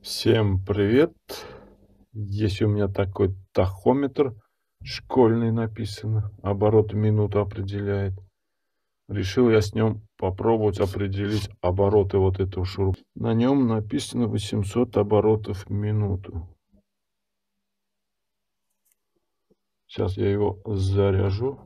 Всем привет! Есть у меня такой тахометр школьный, написано, обороты минуту определяет. Решил я с ним попробовать определить обороты вот этого шурупа. На нем написано 800 оборотов в минуту. Сейчас я его заряжу.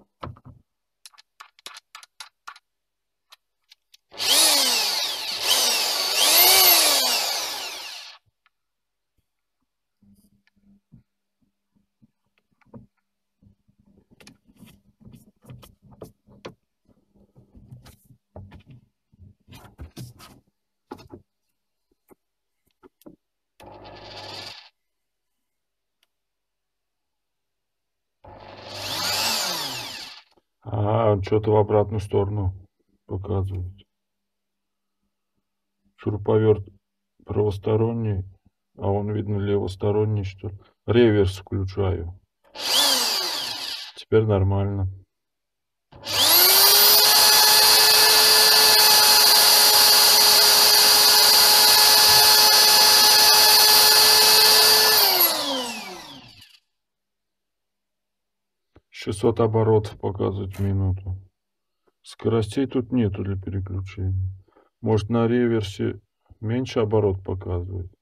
Он что-то в обратную сторону показывает. Шуруповерт правосторонний, а он, видно, левосторонний, что ли. Реверс включаю. Теперь нормально. «600 оборотов» показывает в минуту. Скоростей тут нету для переключения. Может, на реверсе меньше оборот показывает.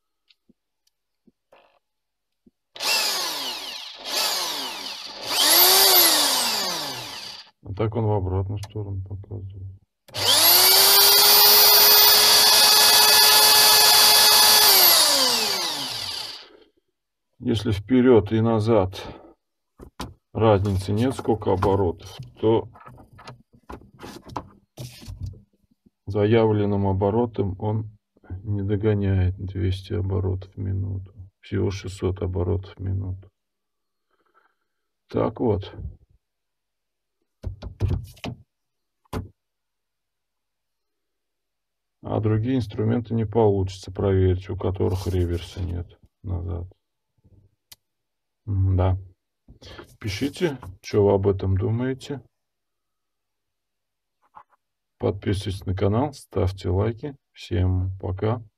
А так он в обратную сторону показывает. Если вперед и назад разницы нет, сколько оборотов, то заявленным оборотом он не догоняет 200 оборотов в минуту. Всего 600 оборотов в минуту. Так вот. А другие инструменты не получится проверить, у которых реверса нет назад. Да. Пишите, что вы об этом думаете. Подписывайтесь на канал, ставьте лайки. Всем пока.